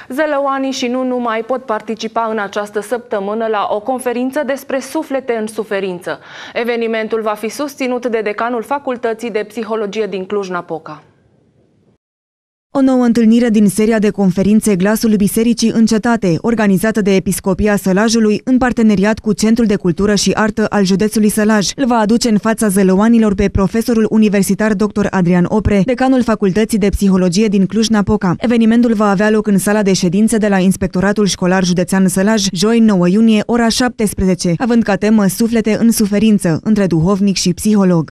Zălăoanii și nu numai pot participa în această săptămână la o conferință despre suflete în suferință. Evenimentul va fi susținut de decanul Facultății de Psihologie din Cluj-Napoca. O nouă întâlnire din seria de conferințe Glasul Bisericii în Cetate, organizată de Episcopia Sălajului în parteneriat cu Centrul de Cultură și Artă al județului Sălaj, îl va aduce în fața zălăoanilor pe profesorul universitar dr. Adrian Opre, decanul Facultății de Psihologie din Cluj-Napoca. Evenimentul va avea loc în sala de ședințe de la Inspectoratul Școlar Județean Sălaj, joi 9 iunie, ora 17, având ca temă Suflete în suferință, între duhovnic și psiholog.